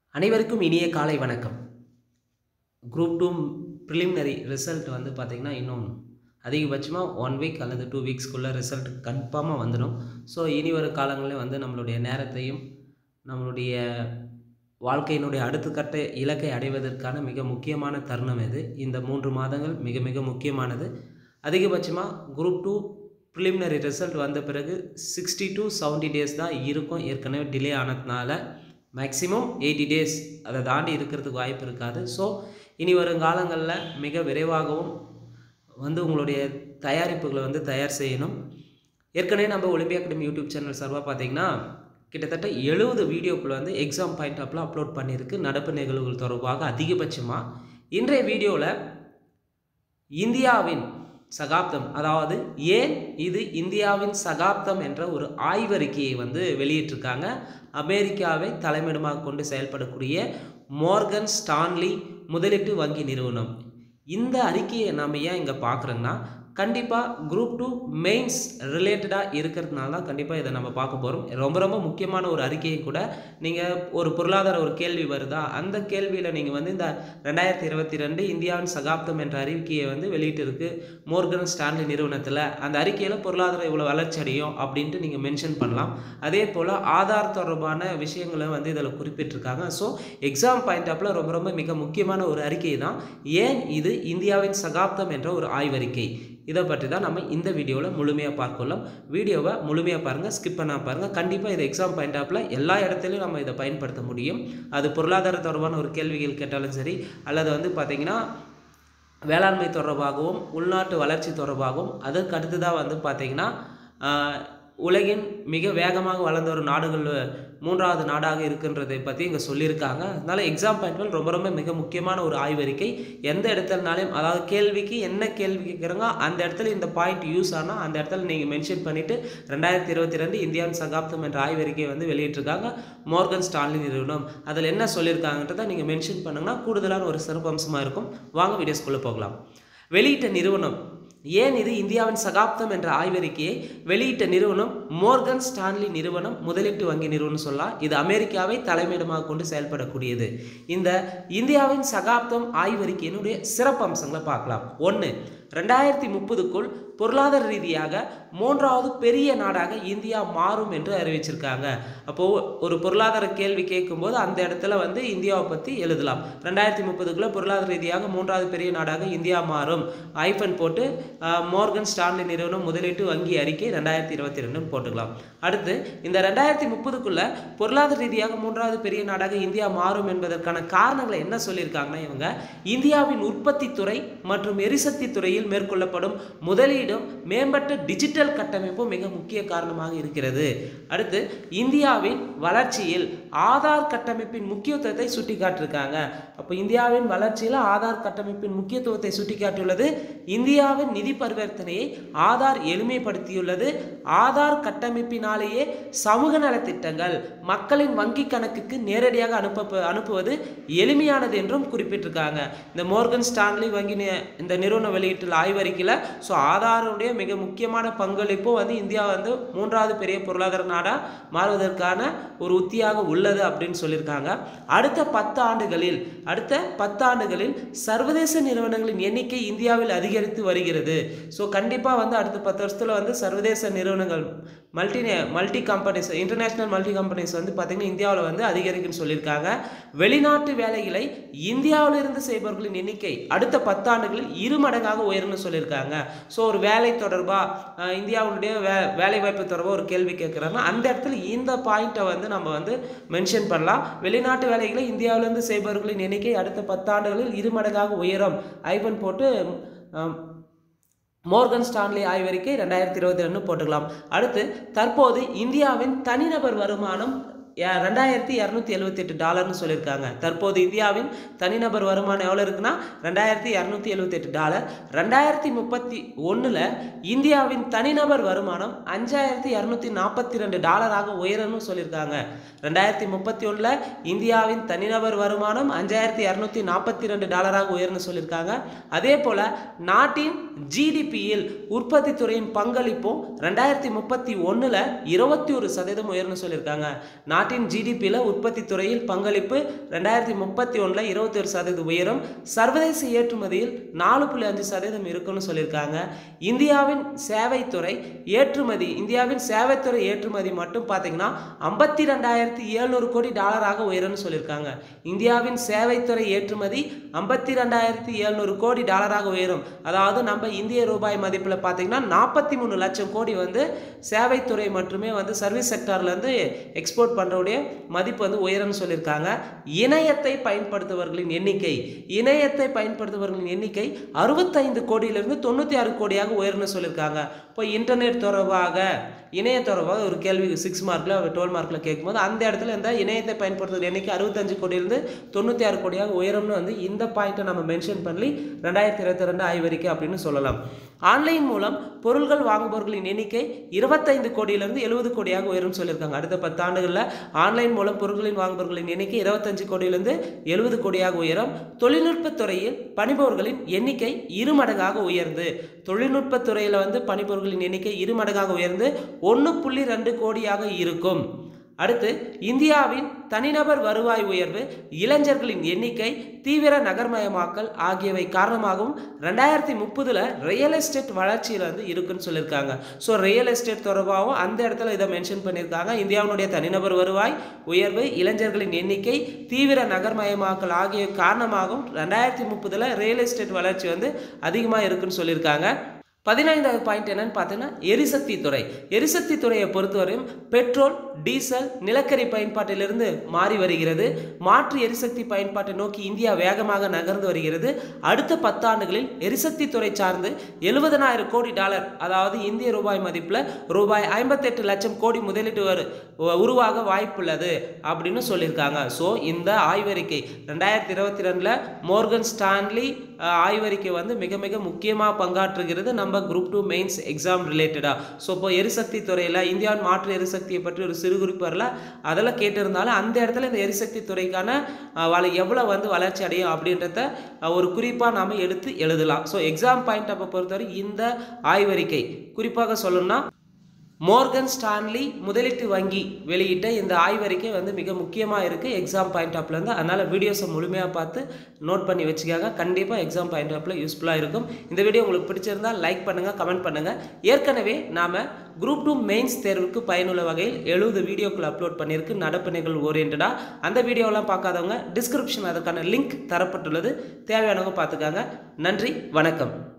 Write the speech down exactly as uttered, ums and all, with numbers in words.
அனைவருக்கும் இனிய காலை வணக்கம். குரூப் டூ ப்ரிலிமினரி ரிசல்ட் வந்து பார்த்திங்கன்னா இன்னும் அதிகபட்சமாக ஒன் வீக் அல்லது டூ வீக்ஸ்க்குள்ளே ரிசல்ட் கன்ஃபார்மாக வந்துடும். ஸோ இனி வரும் காலங்களில் வந்து நம்மளுடைய நேரத்தையும் நம்மளுடைய வாழ்க்கையினுடைய அடுத்த கட்ட இலக்கை அடைவதற்கான மிக முக்கியமான தருணம் இது. இந்த மூன்று மாதங்கள் மிக மிக முக்கியமானது. அதிகபட்சமாக குரூப் டூ ப்ரிலிமினரி ரிசல்ட் வந்த பிறகு சிக்ஸ்டி டு செவன்ட்டி டேஸ் தான் இருக்கும். ஏற்கனவே டிலே ஆனதுனால மேக்ஸிமம் எயிட்டி டேஸ் அதை தாண்டி இருக்கிறதுக்கு வாய்ப்பு இருக்காது. ஸோ இனி வரும் காலங்களில் மிக விரைவாகவும் வந்து உங்களுடைய தயாரிப்புகளை வந்து தயார் செய்யணும். ஏற்கனவே நம்ம ஒலிம்பியா அகாடமி யூடியூப் சேனல் சார்பாக பார்த்திங்கன்னா கிட்டத்தட்ட எழுபது வீடியோக்கள் வந்து எக்ஸாம் பாயிண்ட் ஆஃப்ல அப்லோட் பண்ணியிருக்கு. நடப்பு நிகழ்வுகள் தொடர்பாக அதிகபட்சமாக இன்றைய வீடியோவில் இந்தியாவின் சகாப்தம், அதாவது ஏன் இது இந்தியாவின் சகாப்தம் என்ற ஒரு ஆய்வறிக்கையை வந்து வெளியிட்டிருக்காங்க. அமெரிக்காவை தலைமையிடமாக கொண்டு செயல்படக்கூடிய மோர்கன் ஸ்டான்லி முதலீட்டு வங்கி நிறுவனம். இந்த அறிக்கையை நாம் ஏன் இங்கே பார்க்குறோங்கன்னா, கண்டிப்பாக குரூப் டூ மெயின்ஸ் ரிலேட்டடாக இருக்கிறதுனால தான் கண்டிப்பாக இதை நம்ம பார்க்க போகிறோம். ரொம்ப ரொம்ப முக்கியமான ஒரு அறிக்கையை கூட. நீங்கள் ஒரு பொருளாதார ஒரு கேள்வி வருதா, அந்த கேள்வியில் நீங்கள் வந்து இந்த ரெண்டாயிரத்தி இருபத்தி ரெண்டு இந்தியாவின் சகாப்தம் என்ற அறிக்கையை வந்து வெளியிட்டு இருக்கு மோர்கன் ஸ்டான்லி நிறுவனத்தில். அந்த அறிக்கையில் பொருளாதாரம் இவ்வளோ வளர்ச்சி அடையும் அப்படின்ட்டு நீங்கள் மென்ஷன் பண்ணலாம். அதே போல் ஆதார் தொடர்பான விஷயங்களை வந்து இதில் குறிப்பிட்டிருக்காங்க. ஸோ எக்ஸாம் பாயிண்ட் ஆஃப்ல ரொம்ப ரொம்ப மிக முக்கியமான ஒரு அறிக்கை தான் ஏன் இது இந்தியாவின் சகாப்தம் என்ற ஒரு ஆய்வறிக்கை. இதை பற்றி தான் நம்ம இந்த வீடியோவில் முழுமையாக பார்க்கலாம். வீடியோவை முழுமையாக பாருங்கள், ஸ்கிப் பண்ணால் பாருங்கள். கண்டிப்பாக இது எக்ஸாம் பாயிண்ட் ஆஃப்ல எல்லா இடத்துலையும் நம்ம இதை பயன்படுத்த முடியும். அது பொருளாதார தொடர்பான ஒரு கேள்விகள் கேட்டாலும் சரி, அல்லது வந்து பார்த்திங்கன்னா வேளாண்மை தொடர்பாகவும் உள்நாட்டு வளர்ச்சி தொடர்பாகவும், அதற்கு அடுத்ததாக வந்து பார்த்திங்கன்னா உலகின் மிக வேகமாக வளர்ந்த ஒரு நாடுகள் மூன்றாவது நாடாக இருக்கின்றதை பற்றி இங்கே சொல்லியிருக்காங்க. அதனால் எக்ஸாம் பாயிண்ட்கள் ரொம்ப ரொம்ப மிக முக்கியமான ஒரு ஆய்வறிக்கை. எந்த இடத்துலனாலையும், அதாவது கேள்விக்கு என்ன கேள்வி கேட்குறாங்க அந்த இடத்துல இந்த பாயிண்ட் யூஸ் ஆனால் அந்த இடத்துல நீங்கள் மென்ஷன் பண்ணிவிட்டு ரெண்டாயிரத்தி இருபத்தி ரெண்டு இந்தியாவின் சகாப்தம் என்ற ஆய்வறிக்கையை வந்து வெளியிட்டிருக்காங்க மோர்கன் ஸ்டான்லி நிறுவனம். அதில் என்ன சொல்லியிருக்காங்கன்றதை நீங்கள் மென்ஷன் பண்ணுங்கன்னா கூடுதலான ஒரு சிறப்பு அம்சமாக இருக்கும். வாங்க வீடியோஸ்குள்ளே போகலாம். வெளியிட்ட நிறுவனம், ஏன் இது இந்தியாவின் சகாப்தம் என்ற ஆய்வறிக்கையை வெளியிட்ட நிறுவனம் மோர்கன் ஸ்டான்லி நிறுவனம் முதலீட்டு வங்கி நிறுவனம் சொல்லலாம். இது அமெரிக்காவை தலைமையிடமாக கொண்டு செயல்படக்கூடியது. இந்த இந்தியாவின் சகாப்தம் ஆய்வறிக்கையினுடைய சிறப்பு அம்சங்களை பார்க்கலாம். ஒன்று, ரெண்டாயிரத்தி முப்பதுக்குள் பொருளாதார ரீதியாக மூன்றாவது பெரிய நாடாக இந்தியா மாறும் என்று அறிவிச்சிருக்காங்க. அப்போது ஒரு பொருளாதார கேள்வி கேட்கும்போது அந்த இடத்துல வந்து இந்தியாவை பற்றி எழுதலாம். ரெண்டாயிரத்தி முப்பதுக்குள்ள பொருளாதார ரீதியாக மூன்றாவது பெரிய நாடாக இந்தியா மாறும், ஐஃபன் போட்டு மோர்கன் ஸ்டான்லி நிறுவனம் முதலீட்டு வங்கி அறிக்கை ரெண்டாயிரத்தி இருபத்தி ரெண்டுன்னு போட்டுக்கலாம். அடுத்து, இந்த ரெண்டாயிரத்தி முப்பதுக்குள்ள பொருளாதார ரீதியாக மூன்றாவது பெரிய நாடாக இந்தியா மாறும் என்பதற்கான காரணங்களை என்ன சொல்லியிருக்காங்கன்னா, இவங்க இந்தியாவின் உற்பத்தி துறை மற்றும் எரிசக்தி துறையில் மேற்கொள்ளப்படும் முதலீடும் மேம்பட்ட டிஜிட்டல் கட்டமைப்பும் மிக முக்கிய காரணமாக இருக்கிறது. அடுத்து, இந்தியாவின் வளர்ச்சியில் ஆதார் கட்டமைப்பின் முக்கியத்துவத்தை சுட்டிக்காட்டியிருக்காங்க. அப்போ இந்தியாவின் வளர்ச்சியில் ஆதார் கட்டமைப்பின் முக்கியத்துவத்தை சுட்டிக்காட்டியுள்ளது. இந்தியாவின் நிதி பரிவர்த்தனையை ஆதார் எளிமைப்படுத்தியுள்ளது. ஆதார் கட்டமைப்பினாலேயே சமூக நலத்திட்டங்கள் மக்களின் வங்கி கணக்குக்கு நேரடியாக அனுப்ப அனுப்புவது எளிமையானது என்றும் குறிப்பிட்டிருக்காங்க. இந்த மோர்கன் ஸ்டான்லி வங்கி இந்த நிறுவனம் வெளியிட்டுள்ள ஆய்வறிக்கையில் ஸோ ஆதாருடைய மிக முக்கியமான பங்களிப்பு வந்து இந்தியா வந்து மூன்றாவது பெரிய பொருளாதார நாடாக மாறுவதற்கான ஒரு உத்தியாக உள்ளது அப்படின்னு சொல்லியிருக்காங்க. அடுத்த பத்து ஆண்டுகளில் அடுத்த பத்து ஆண்டுகளில் சர்வதேச நிறுவனங்களின் எண்ணிக்கை இந்தியாவில் அதிகரித்து வருகிறது. ஸோ கண்டிப்பாக வந்து அடுத்த பத்து வருஷத்தில் வந்து சர்வதேச நிறுவனங்கள் multi multi companies international multi companies வந்து பார்த்திங்கன்னா இந்தியாவில் வந்து அதிகரிக்குன்னு சொல்லியிருக்காங்க. வெளிநாட்டு வேலைகளை இந்தியாவிலிருந்து செய்பவர்களின் எண்ணிக்கை அடுத்த பத்தாண்டுகளில் இரு மடங்காக உயரும்னு சொல்லியிருக்காங்க. ஸோ ஒரு வேலை தொடர்பாக இந்தியாவுடைய வே வேலைவாய்ப்பு தொடர்பாக ஒரு கேள்வி கேட்குறாங்கன்னா அந்த இடத்துல இந்த பாயிண்ட்டை வந்து நம்ம வந்து மென்ஷன் பண்ணலாம். வெளிநாட்டு வேலைகளை இந்தியாவிலிருந்து செய்பவர்களின் எண்ணிக்கை அடுத்த பத்தாண்டுகளில் இரு மடங்காக உயரும் ஐபன் போட்டு மோர்கன் ஸ்டான்லி ஆய்வறிக்கை ரெண்டாயிரத்தி இருபத்தி ரெண்டு போட்டுக்கலாம். அடுத்து, தற்போது இந்தியாவின் தனிநபர் வருமானம் ரெண்டாயிரத்தி இரநூத்தி எழுபத்தி எட்டு டாலர்னு சொல்லியிருக்காங்க. தற்போது இந்தியாவின் தனிநபர் வருமானம் எவ்வளோ இருக்குன்னா ரெண்டாயிரத்தி இரநூத்தி எழுபத்தி எட்டு டாலர். ரெண்டாயிரத்தி முப்பத்தி ஒன்றில் இந்தியாவின் தனிநபர் வருமானம் அஞ்சாயிரத்தி இரநூத்தி நாற்பத்தி ரெண்டு டாலராக உயரும்னு சொல்லியிருக்காங்க. ரெண்டாயிரத்தி முப்பத்தி ஒன்றில் இந்தியாவின் தனிநபர் வருமானம் அஞ்சாயிரத்தி இரநூத்தி நாற்பத்தி ரெண்டு டாலராக உயர்னு சொல்லியிருக்காங்க. அதே போல் நாட்டின் ஜிடிபியில் உற்பத்தி துறையின் பங்களிப்பும் ரெண்டாயிரத்தி முப்பத்தி ஒன்றில் இருபத்தி ஒரு சதவீதம் உயர்னு சொல்லியிருக்காங்க. நாட்டின் நாட்டின் ஜிடிபியில் உற்பத்தி துறையில் பங்களிப்பு ரெண்டாயிரத்தி முப்பத்தி ஒன்றில் இருபத்தி ஒரு சதவீதம் உயரும், சர்வதேச ஏற்றுமதியில் நாலு புள்ளி அஞ்சு சதவீதம் இருக்குன்னு சொல்லியிருக்காங்க. இந்தியாவின் சேவைத்துறை ஏற்றுமதி இந்தியாவின் சேவைத்துறை ஏற்றுமதி மட்டும் பார்த்தீங்கன்னா ஐம்பத்தி ரெண்டாயிரத்தி எழுநூறு கோடி டாலராக உயரும்னு சொல்லியிருக்காங்க. இந்தியாவின் சேவைத்துறை ஏற்றுமதி ஐம்பத்தி ரெண்டாயிரத்தி எழுநூறு கோடி டாலராக உயரும். அதாவது நம்ம இந்திய ரூபாய் மதிப்பில் பார்த்தீங்கன்னா நாற்பத்தி மூணு லட்சம் கோடி வந்து சேவைத்துறை மட்டுமே வந்து சர்வீஸ் செக்டார்லேருந்து எக்ஸ்போர்ட் பண்ணுறவுடைய மதிப்பு வந்து உயரும்னு சொல்லியிருக்காங்க. இணையத்தை பயன்படுத்துபவர்களின் எண்ணிக்கை இணையத்தை பயன்படுத்துபவர்களின் எண்ணிக்கை அறுபத்தைந்து கோடியிலிருந்து தொண்ணூற்றி ஆறு கோடியாக உயரும்னு சொல்லியிருக்காங்க. இப்போ இன்டர்நெட் தொடர்பாக இணைய தொடர்பாக ஒரு கேள்வி சிக்ஸ் மார்க்கில் டுவெல் மார்க்கில் கேட்கும்போது அந்த இடத்துல இந்த இணையத்தை பயன்படுத்துகிற எண்ணிக்கை அறுபத்தஞ்சு கோடியிலிருந்து தொண்ணூற்றி ஆறு கோடியாக உயரும்னு வந்து இந்த பாயிண்ட்டை நம்ம மென்ஷன் பண்ணி ரெண்டாயிரத்தி இருபத்தி ரெண்டு ஆய்வறிக்கை அப்படின்னு சொல்லலாம். ஆன்லைன் மூலம் பொருட்கள் வாங்குபவர்களின் எண்ணிக்கை இருபத்தைந்து கோடியிலிருந்து எழுபது கோடியாக உயரும் சொல்லியிருக்காங்க. அடுத்த பத்து ஆண்டுகளில் ஆன்லைன் மூலம் பொருட்களின் வாங்குபவர்களின் எண்ணிக்கை இருபத்தஞ்சு கோடியிலிருந்து எழுபது கோடியாக உயரும். தொழில்நுட்பத் துறையில் பணிபவர்களின் எண்ணிக்கை இரு மடங்காக உயர்ந்து தொழில்நுட்பத் துறையில் வந்து பணிபவர்களின் எண்ணிக்கை இரு மடங்காக உயர்ந்து ஒன்று புள்ளி ரெண்டு கோடியாக இருக்கும். அடுத்து இந்தியாவின் தனிநபர் வருவாய் உயர்வு, இளைஞர்களின் எண்ணிக்கை, தீவிர நகர்மயமாக்கல் ஆகியவை காரணமாகவும் ரெண்டாயிரத்தி முப்பதுல ரியல் எஸ்டேட் வளர்ச்சியில் வந்து இருக்குன்னு சொல்லியிருக்காங்க. ஸோ ரியல் எஸ்டேட் தொடர்பாகவும் அந்த இடத்துல இதை மென்ஷன் பண்ணியிருக்காங்க. இந்தியாவுடைய தனிநபர் வருவாய் உயர்வு, இளைஞர்களின் எண்ணிக்கை, தீவிர நகர்மயமாக்கல் ஆகிய காரணமாகவும் ரெண்டாயிரத்தி முப்பதுல ரியல் எஸ்டேட் வளர்ச்சி வந்து அதிகமாக இருக்குன்னு சொல்லியிருக்காங்க. பதினைந்தாவது பாயிண்ட் என்னன்னு பார்த்தீங்கன்னா எரிசக்தி துறை. எரிசக்தி துறையை பொறுத்தவரையும் பெட்ரோல், டீசல், நிலக்கரி பயன்பாட்டிலிருந்து மாறி வருகிறது. மாற்று எரிசக்தி பயன்பாட்டை நோக்கி இந்தியா வேகமாக நகர்ந்து வருகிறது. அடுத்த பத்தாண்டுகளில் எரிசக்தி துறை சார்ந்து எழுபதனாயிரம் கோடி டாலர், அதாவது இந்திய ரூபாய் மதிப்பில் ரூபாய் ஐம்பத்தெட்டு லட்சம் கோடி முதலீட்டு வரு உருவாக வாய்ப்புள்ளது அப்படின்னு சொல்லியிருக்காங்க. ஸோ இந்த ஆய்வறிக்கை ரெண்டாயிரத்தி இருபத்தி ரெண்டில் மோர்கன் ஸ்டான்லி ஆய்வறிக்கை வந்து மிக மிக முக்கியமாக பங்காற்றுகிறது நம்ம குரூப் டூ மெயின்ஸ் எக்ஸாம் ரிலேட்டடாக. ஸோ இப்போ எரிசக்தி துறையில் இந்தியாவின் மாற்று எரிசக்தியை பற்றி ஒரு சிறு குறிப்பு வரல, அதெல்லாம் கேட்டிருந்தாலும் அந்த இடத்துல இந்த எரிசக்தி துறைக்கான எவ்வளோ வந்து வளர்ச்சி அடையும் அப்படின்றத ஒரு குறிப்பாக நாம் எடுத்து எழுதலாம். ஸோ எக்ஸாம் பாயிண்ட் அப்போ பொறுத்தவரை இந்த ஆய்வறிக்கை குறிப்பாக சொல்லணும்னா மோர்கன் ஸ்டான்லி முதலீட்டு வங்கி வெளியிட்ட இந்த ஆய்வறிக்கை வந்து மிக முக்கியமாக இருக்குது எக்ஸாம் பாயிண்ட் ஆஃப்லேருந்து. அதனால் வீடியோஸை முழுமையாக பார்த்து நோட் பண்ணி வச்சுக்காங்க. கண்டிப்பாக எக்ஸாம் பாயிண்ட் ஆஃபில் யூஸ்ஃபுல்லாக இருக்கும். இந்த வீடியோ உங்களுக்கு பிடிச்சிருந்தால் லைக் பண்ணுங்கள், கமெண்ட் பண்ணுங்கள். ஏற்கனவே நாம் குரூப் டூ மெயின்ஸ் தேர்வுக்கு பயனுள்ள வகையில் எழுபது வீடியோக்கள் அப்லோட் பண்ணியிருக்கு நடப்பு நிகழ்வு ஓரியன்டாக. அந்த வீடியோலாம் பார்க்காதவங்க டிஸ்கிரிப்ஷன் அதற்கான லிங்க் தரப்பட்டுள்ளது, தேவையானவங்க பார்த்துக்காங்க. நன்றி, வணக்கம்.